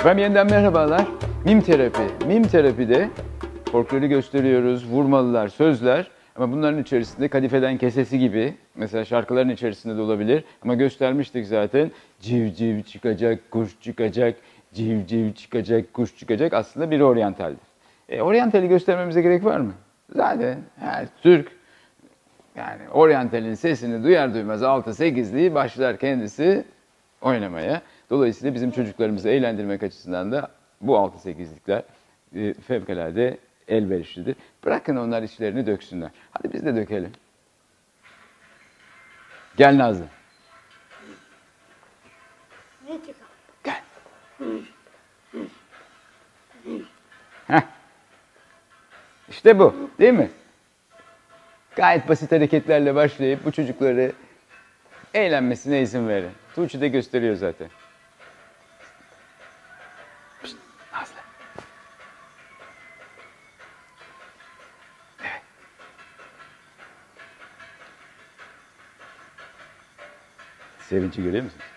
Efendim yeniden merhabalar. Mim terapi. Mim terapide folkloru gösteriyoruz, vurmalılar, sözler. Ama bunların içerisinde kadifeden kesesi gibi, mesela şarkıların içerisinde de olabilir. Ama göstermiştik zaten. Civ çıkacak, kuş çıkacak, civ çıkacak, kuş çıkacak. Aslında bir oryantaldir. Oryantali göstermemize gerek var mı? Zaten her Türk, yani oryantalin sesini duyar duymaz 6-8'liği başlar kendisi oynamaya. Dolayısıyla bizim çocuklarımızı eğlendirmek açısından da bu 6-8'likler fevkalade elverişlidir. Bırakın onlar içlerini döksünler. Hadi biz de dökelim. Gel Nazlı. Gel. Heh. İşte bu, değil mi? Gayet basit hareketlerle başlayıp bu çocukları eğlenmesine izin verin. Tuğçe de gösteriyor zaten. Pişt, Nazlı. Evet. Sevinci görüyor musun?